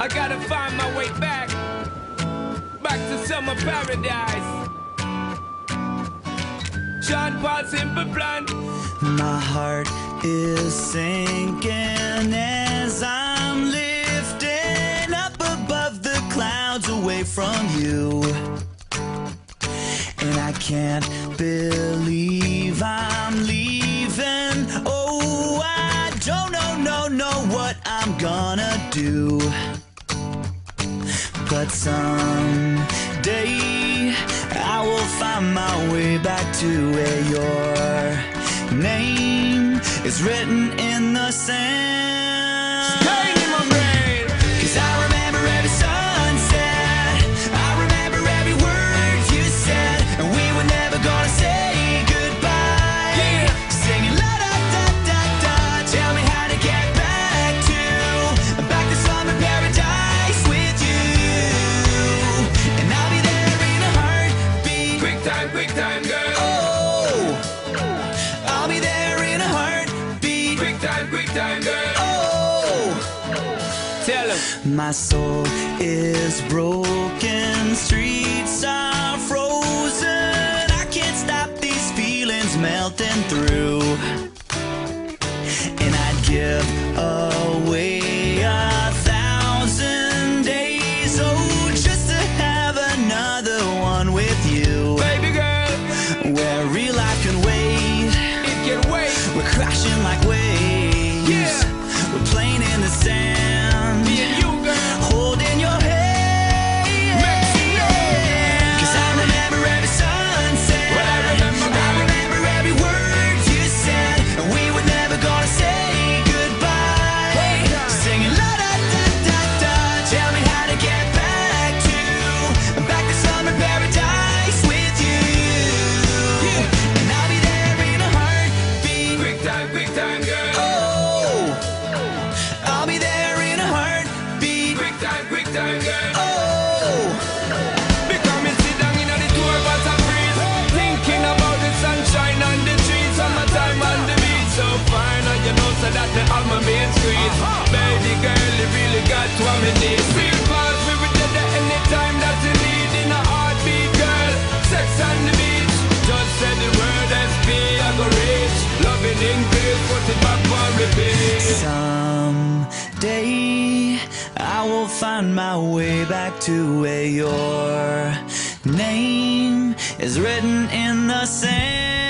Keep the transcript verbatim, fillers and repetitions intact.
I gotta find my way back, back to summer paradise. Sean Paul, Simple Plan. My heart is sinking as I'm lifting up above the clouds away from you. And I can't believe I'm leaving. Oh, I don't know, no, know what I'm gonna do. But someday I will find my way back to where your name is written in the sand. Staying in my brain. 'Cause I remember every sunset, I remember every word you said, and we were never gonna say goodbye. Yeah. Singing la da da da da. Tell me how to get back to back to summer paradise with you, and I'll be there in a heartbeat. Quick time, quick time, girl. Oh, I'll be there in a heartbeat. Quick time, quick time, girl. Oh, Tell him. my soul is broken, streets are frozen. I can't stop these feelings melting through. And I'd give away a thousand days, oh, just to have another one with you. Baby girl, Where real life can wait, it can wait. we're crashing like waves. Yeah. We're playing in the sand, Me and you, girl. holding your hand. Make me know. 'Cause I remember every sunset, What I remember, I girl. remember every word you said, and we were never gonna say goodbye. Singing la da da da da. Tell me how to get back to back to summer paradise with you, and I'll be there in a heartbeat. Quick time, quick time, girl. Oh, I'll be there in a heartbeat. Quick time, quick time, girl. Oh, Because me sit down in the tour bus and breeze, thinking about the sunshine on the trees, summertime on the beach. So fine, and you know so that the album being squeezed. Baby girl, you really got what me need. Real fast, we will get there anytime that you need. In a heartbeat, girl, sex on the beach. Just say the word S P, I go reach. Loving in grace, put it back on repeat. someday I will find my way back to where your name is written in the sand.